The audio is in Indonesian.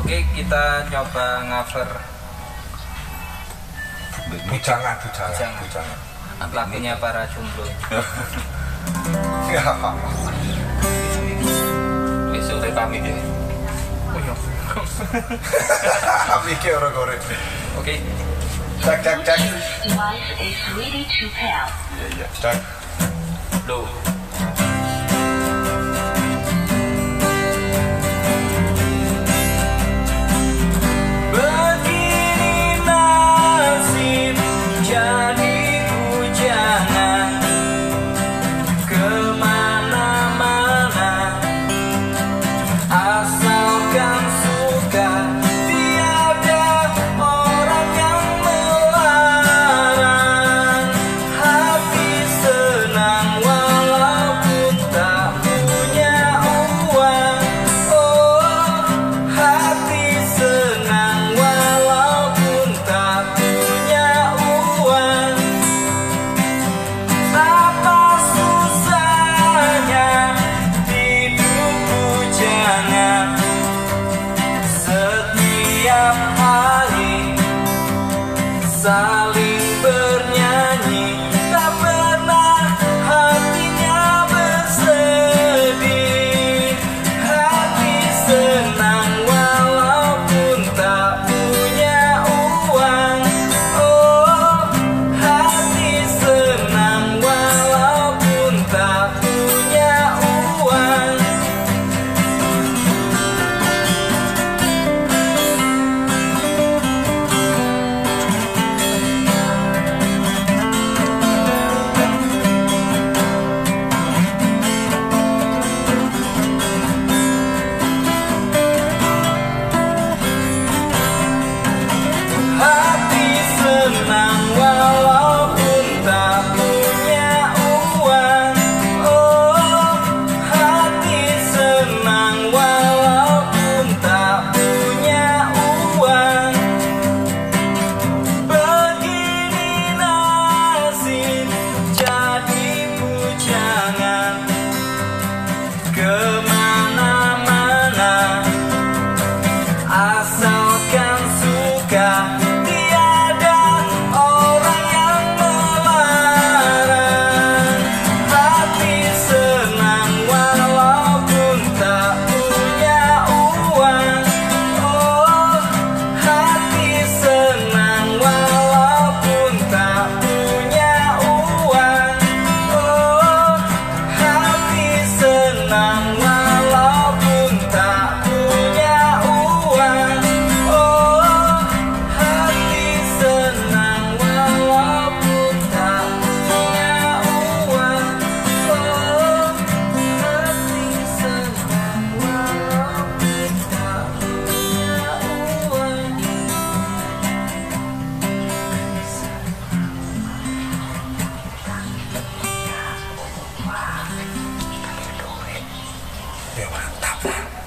Oke, kita coba cover bujangan. lagunya para jomblo. Ya. Besok pamit ya. Oh iya. Mikir orang goreng. Oke. Cek. Device is ready to pair. Iya, cek. Loh. Begini nasib jadi bujangan kemana-mana, asalkan suka, tiada orang yang melarang. Hati senang walaupun tak punya uang. Oh, hati senang walaupun tak punya uang. Apa susahnya hidup bujangan, setiap hari saling bernyanyi, tak pernah hatinya bersedih. Hati senang walaupun tak punya uang. Oh, hati senang walaupun tak punya uang. Hati senang walaupun tak punya uang. Oh, hati senang walaupun tak punya uang. Begini nasib jadi bujangan kemana-mana, asalkan suka, tiada orang yang melarang. Hati senang walaupun tak punya uang. Oh, hati senang walaupun tak punya uang. Oh, hati senang walaupun tak punya uang. Oh, hati senang walaupun tak punya uang. Oh, hati senang walaupun tak punya uang. Ya mantap lah.